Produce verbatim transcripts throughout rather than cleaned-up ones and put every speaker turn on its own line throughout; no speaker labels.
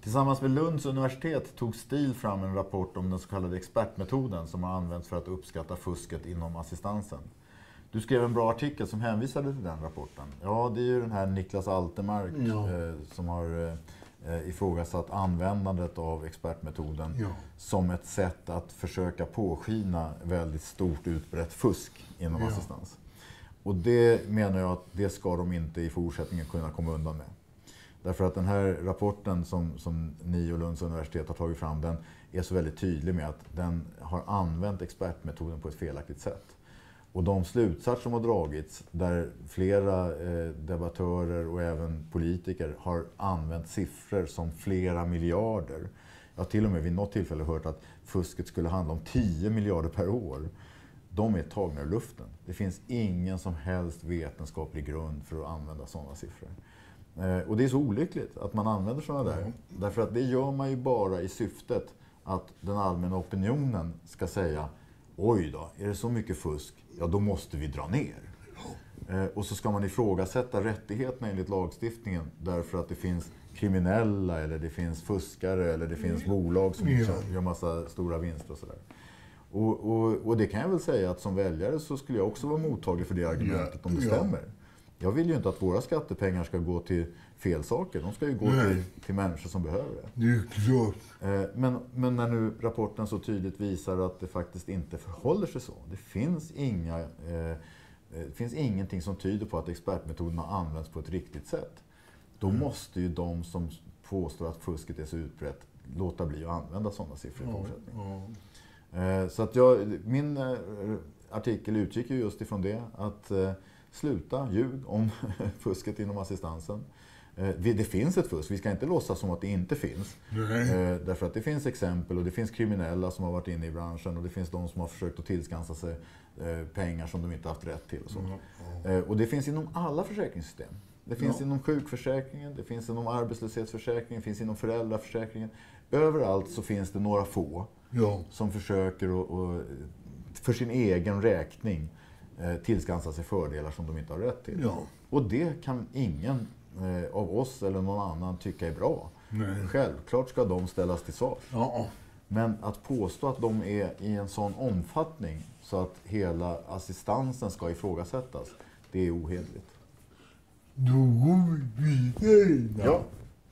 Tillsammans med Lunds universitet tog STIL fram en rapport om den så kallade expertmetoden som har använts för att uppskatta fusket inom assistansen. Du skrev en bra artikel som hänvisade till den rapporten. Ja, det är ju den här Niklas Altermark
ja.
eh, som har eh, ifrågasatt användandet av expertmetoden
ja.
som ett sätt att försöka påskina väldigt stort utbrett fusk inom
ja.
assistans. Och det menar jag att det ska de inte i fortsättningen kunna komma undan med. Därför att den här rapporten som, som ni och Lunds universitet har tagit fram, den är så väldigt tydlig med att den har använt expertmetoden på ett felaktigt sätt. Och de slutsatser som har dragits, där flera eh, debattörer och även politiker har använt siffror som flera miljarder. Jag har till och med vid något tillfälle hört att fusket skulle handla om tio miljarder per år. De är tagna ur luften. Det finns ingen som helst vetenskaplig grund för att använda sådana siffror. Eh, och det är så olyckligt att man använder sådana där. Mm. Därför att det gör man ju bara i syftet att den allmänna opinionen ska säga: oj då, är det så mycket fusk? Ja, då måste vi dra ner. Eh, och så ska man ifrågasätta rättigheterna enligt lagstiftningen därför att det finns kriminella eller det finns fuskare eller det finns bolag som
ja.
gör massa stora vinster och sådär. Och, och, och det kan jag väl säga att som väljare så skulle jag också vara mottaglig för det argumentet om det
ja.
stämmer. Jag vill ju inte att våra skattepengar ska gå till fel saker. De ska ju gå till, till människor som behöver det.
Det är klart.
Men, men när nu rapporten så tydligt visar att det faktiskt inte förhåller sig så. Det finns, inga, eh, det finns ingenting som tyder på att expertmetoden har använts på ett riktigt sätt. Då mm. måste ju de som påstår att fusket är så utbrett låta bli att använda sådana siffror i fortsättningen. Mm. Eh, så att jag, min eh, artikel utgick ju just ifrån det. Att eh, sluta ljug om fusket inom assistansen. Det finns ett fusk, vi ska inte låtsas som att det inte finns. Nej. Därför att det finns exempel och det finns kriminella som har varit inne i branschen och det finns de som har försökt att tillskansa sig pengar som de inte haft rätt till. Och, så. Mm. Mm. Och det finns inom alla försäkringssystem. Det finns ja. inom sjukförsäkringen, det finns inom arbetslöshetsförsäkringen, det finns inom föräldraförsäkringen. Överallt så finns det några få ja. som försöker att, att, för sin egen räkning tillskansa sig fördelar som de inte har rätt till. Ja. Och det kan ingen eh, av oss eller någon annan tycka är bra. Nej. Självklart ska de ställas till svars. Ja. Men att påstå att de är i en sån omfattning så att hela assistansen ska ifrågasättas, det är ohederligt.
Då går vi vidare.
Ja.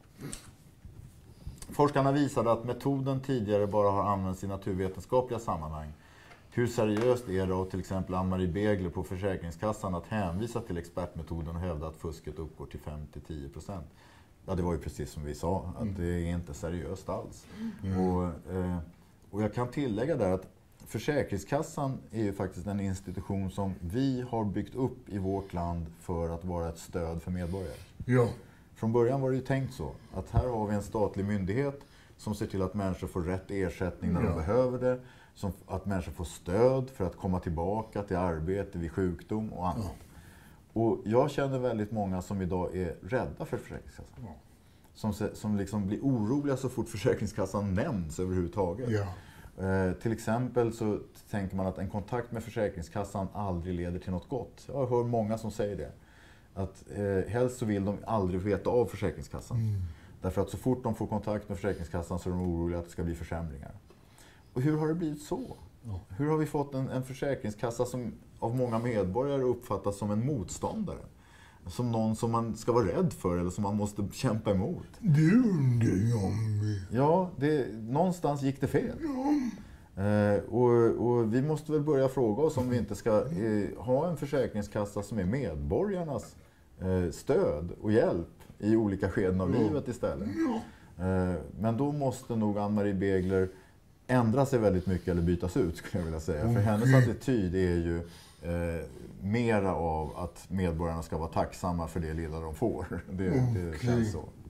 Forskarna visade att metoden tidigare bara har använts i naturvetenskapliga sammanhang. Hur seriöst är det av till exempel Ann-Marie Begler på Försäkringskassan att hänvisa till expertmetoden och hävda att fusket uppgår till fem till tio procent? Ja, det var ju precis som vi sa, att det är inte seriöst alls. Mm. Och, eh, och jag kan tillägga där att Försäkringskassan är ju faktiskt en institution som vi har byggt upp i vårt land för att vara ett stöd för medborgare.
Ja.
Från början var det ju tänkt så, att här har vi en statlig myndighet som ser till att människor får rätt ersättning när ja. de behöver det. Som att människor får stöd för att komma tillbaka till arbete vid sjukdom och annat. Ja. Och jag känner väldigt många som idag är rädda för Försäkringskassan. Ja. Som, som liksom blir oroliga så fort Försäkringskassan nämns överhuvudtaget. Ja. Eh, till exempel så tänker man att en kontakt med Försäkringskassan aldrig leder till något gott. Jag hör många som säger det. Att eh, helst så vill de aldrig veta av Försäkringskassan. Mm. Därför att så fort de får kontakt med Försäkringskassan så är de oroliga att det ska bli försämringar. Och hur har det blivit så? Ja. Hur har vi fått en, en försäkringskassa som av många medborgare uppfattas som en motståndare? Som någon som man ska vara rädd för eller som man måste kämpa emot?
Det undrar jag med.
Ja, det, någonstans gick det fel. Ja. Eh, och, och vi måste väl börja fråga oss om vi inte ska eh, ha en försäkringskassa som är medborgarnas eh, stöd och hjälp i olika skeden av ja. livet istället. Ja. Eh, men då måste nog Ann-Marie Begler ändra sig väldigt mycket eller bytas ut, skulle jag vilja säga. Okay. För hennes attityd är ju eh, mera av att medborgarna ska vara tacksamma för det lilla de får. Det, okay. det känns så.